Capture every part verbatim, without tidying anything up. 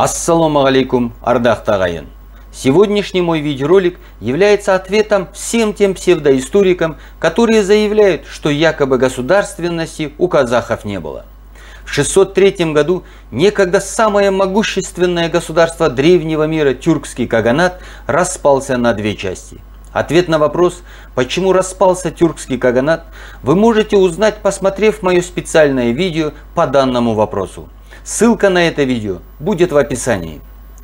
Ассаламу алейкум, ардақты ағайын. Сегодняшний мой видеоролик является ответом всем тем псевдоисторикам, которые заявляют, что якобы государственности у казахов не было. В шестьсот третьем году некогда самое могущественное государство древнего мира, тюркский каганат, распался на две части. Ответ на вопрос, почему распался тюркский каганат, вы можете узнать, посмотрев мое специальное видео по данному вопросу. Ссылка на это видео будет в описании.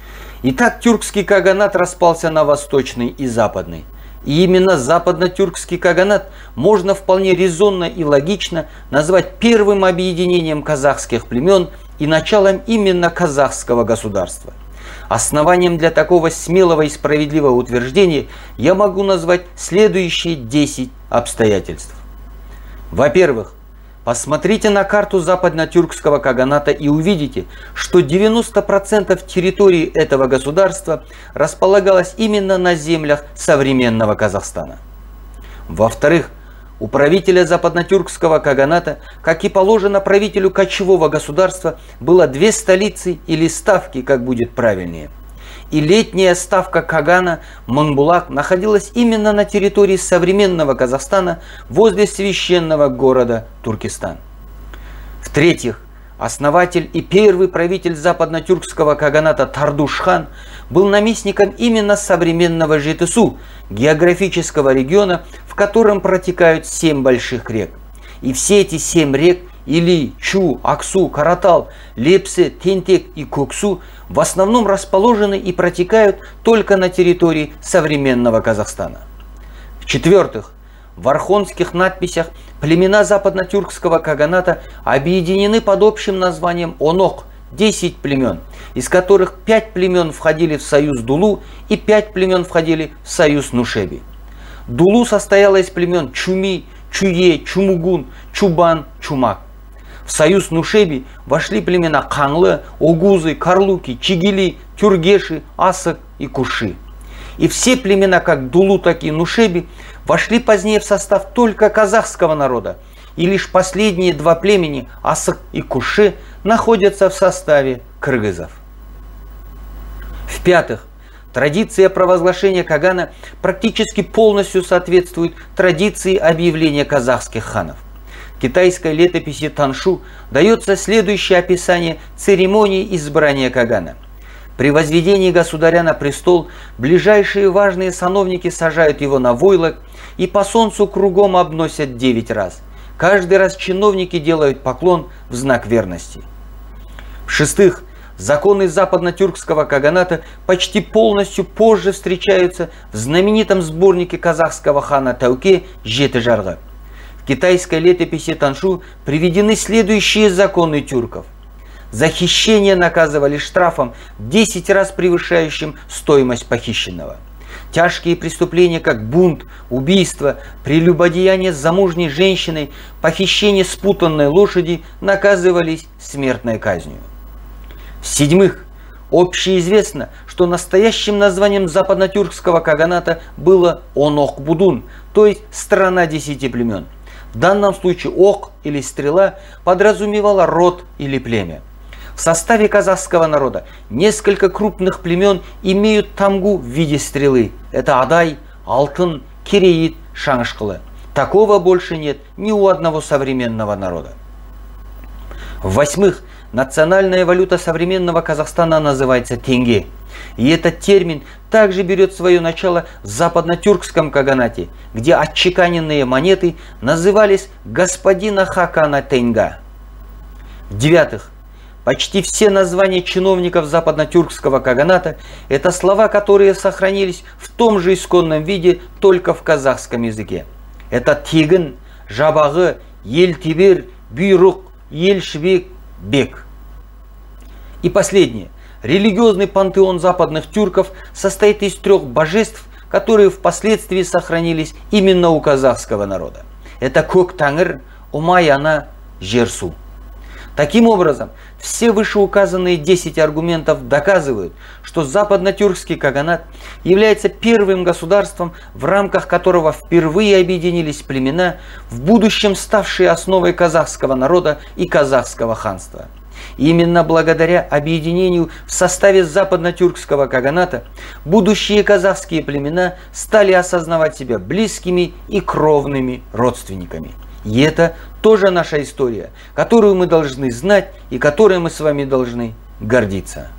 Итак, тюркский каганат распался на восточный и западный. И именно западно-тюркский каганат можно вполне резонно и логично назвать первым объединением казахских племен и началом именно казахского государства. Основанием для такого смелого и справедливого утверждения я могу назвать следующие десять обстоятельств. Во-первых, посмотрите на карту западно-тюркского каганата и увидите, что девяносто процентов территории этого государства располагалось именно на землях современного Казахстана. Во-вторых, у правителя западно-тюркского каганата, как и положено правителю кочевого государства, было две столицы или ставки, как будет правильнее. И летняя ставка Кагана, Манбулак, находилась именно на территории современного Казахстана возле священного города Туркестан. В-третьих, основатель и первый правитель западно-тюркского каганата Тардуш-хан был наместником именно современного Жетысу, географического региона, в котором протекают семь больших рек. И все эти семь рек Или, Чу, Аксу, Каратал, Лепсе, Тентек и Коксу в основном расположены и протекают только на территории современного Казахстана. В-четвертых, в архонских надписях племена западно-тюркского каганата объединены под общим названием Онок, десять племен, из которых пять племен входили в союз Дулу и пять племен входили в союз Нушеби. Дулу состояла из племен Чуми, Чуе, Чумугун, Чубан, Чумак. В союз Нушеби вошли племена Канлы, Огузы, Карлуки, Чигили, Тюргеши, Асак и Куши. И все племена, как Дулу, так и Нушеби, вошли позднее в состав только казахского народа. И лишь последние два племени, Асак и Куши, находятся в составе кыргызов. В-пятых, традиция провозглашения Кагана практически полностью соответствует традиции объявления казахских ханов. В китайской летописи Таншу дается следующее описание церемонии избрания Кагана. При возведении государя на престол ближайшие важные сановники сажают его на войлок и по солнцу кругом обносят девять раз. Каждый раз чиновники делают поклон в знак верности. В-шестых, законы западно-тюркского каганата почти полностью позже встречаются в знаменитом сборнике казахского хана Тауке «Жеті жарғы». В китайской летописи Таншу приведены следующие законы тюрков. За хищение наказывали штрафом в десять раз превышающим стоимость похищенного. Тяжкие преступления, как бунт, убийство, прелюбодеяние с замужней женщиной, похищение спутанной лошади, наказывались смертной казнью. В-седьмых, общеизвестно, что настоящим названием западно-тюркского каганата было Онок-Будун, то есть страна десяти племен. В данном случае ок или стрела подразумевала род или племя. В составе казахского народа несколько крупных племен имеют тамгу в виде стрелы. Это Адай, Алтын, Кереит, Шаңшқылы. Такого больше нет ни у одного современного народа. В-восьмых, национальная валюта современного Казахстана называется тенге. И этот термин также берет свое начало в западно-тюркском каганате, где отчеканенные монеты назывались господина Хакана Тенга. В-девятых, почти все названия чиновников западно-тюркского каганата – это слова, которые сохранились в том же исконном виде, только в казахском языке. Это Тегін, Жабағы, Елтибер, Бүйрук, Елшбек, Бек. И последнее. Религиозный пантеон западных тюрков состоит из трех божеств, которые впоследствии сохранились именно у казахского народа. Это Көк-Тәңір, Умай-Ана, Жерсу. Таким образом, все вышеуказанные десять аргументов доказывают, что западно-тюркский каганат является первым государством, в рамках которого впервые объединились племена, в будущем ставшие основой казахского народа и казахского ханства. И именно благодаря объединению в составе западно-тюркского каганата будущие казахские племена стали осознавать себя близкими и кровными родственниками. И это тоже наша история, которую мы должны знать и которой мы с вами должны гордиться.